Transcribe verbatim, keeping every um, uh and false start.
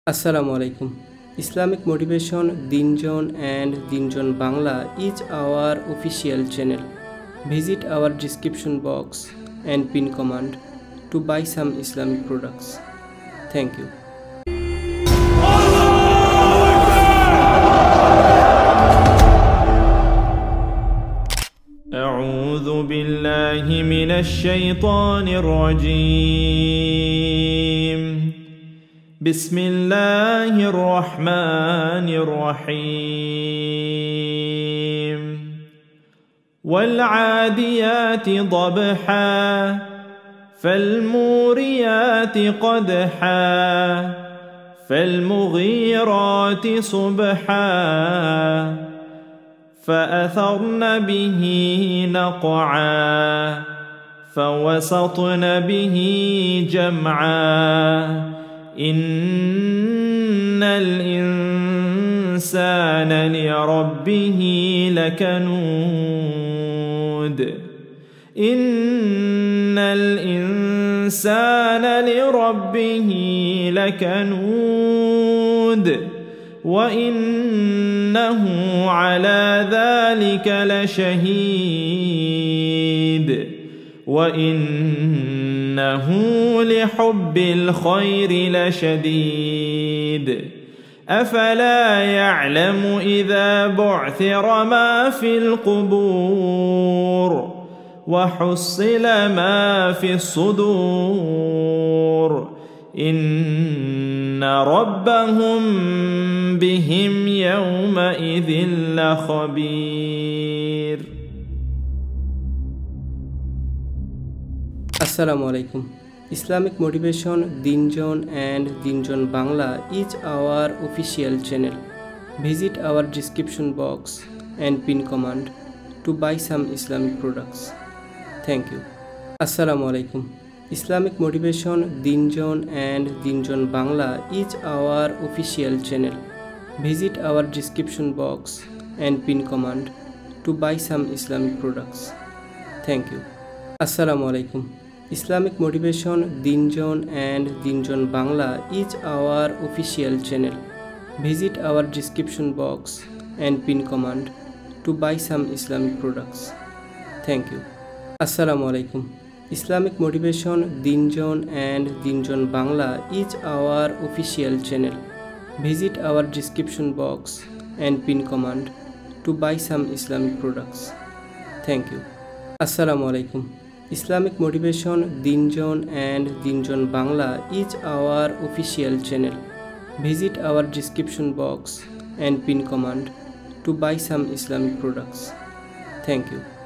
Assalamu alaikum. Islamic Motivation Dinjon and Dinjon Bangla is our official channel. Visit our description box and pin command to buy some Islamic products. Thank you. أعوذ بالله من الشيطان الرجيم. بسم الله الرحمن الرحيم. والعاديات ضبحا فالموريات قدحا فالمغيرات صبحا فأثرن به نقعا فوسطن به جمعا إن الإنسان لربه لكنود إن الإنسان لربه لكنود وإنه على ذلك لشهيد وإنه لحب الخير لشديد أفلا يعلم إذا بعثر ما في القبور وحصل ما في الصدور إن ربهم بهم يومئذ لخبير. Assalamu alaikum. Islamic Motivation Dinjon and Dinjon Bangla is our official channel. Visit our description box and pin command to buy some Islamic products. Thank you. Assalamu alaikum. Islamic Motivation Dinjon and Dinjon Bangla is our official channel. Visit our description box and pin command to buy some Islamic products. Thank you. Assalamu alaikum. Islamic Motivation Dinjon and Dinjon Bangla is our official channel. Visit our description box and pin command to buy some Islamic products. Thank you. Assalamu alaikum. Islamic Motivation Dinjon and Dinjon Bangla is our official channel. Visit our description box and pin command to buy some Islamic products. Thank you. Assalamu alaikum. Islamic Motivation Dinjon and Dinjon Bangla is our official channel. Visit our description box and pin command to buy some Islamic products. Thank you.